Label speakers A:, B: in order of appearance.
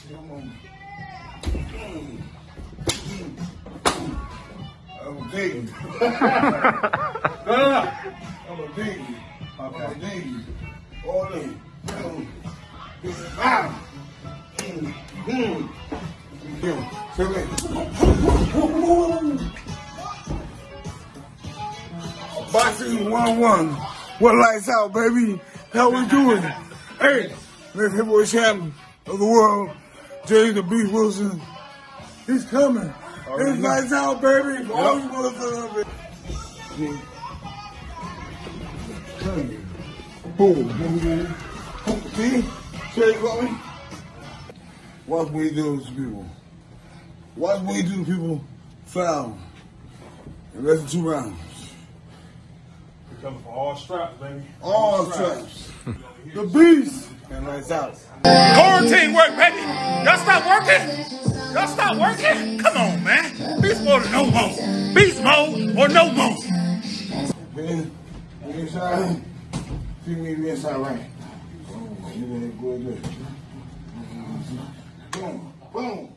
A: Come on. I'm a dig you. No. I'm a dig you. Okay. I'm a dig you. All day. Wow. Boxing 1-1. What lights out, baby? How we doing? Hey, next heavyweight champion of the world, Jay the Beast Wilson. He's coming. It's lights out, baby. All you motherfuckers. Boom. See? Say it for me. Watch what he do to people. Watch what he do to people foul. In less than 2 rounds.
B: We're coming for all straps, baby.
A: All straps. The beast. And lights out.
C: Quarantine work, baby. Y'all stop working? Y'all stop working? Come on, man. Beast mode or no more. Beast mode or no more.
A: Then, inside. See me inside right. You gonna go good. Boom. Boom.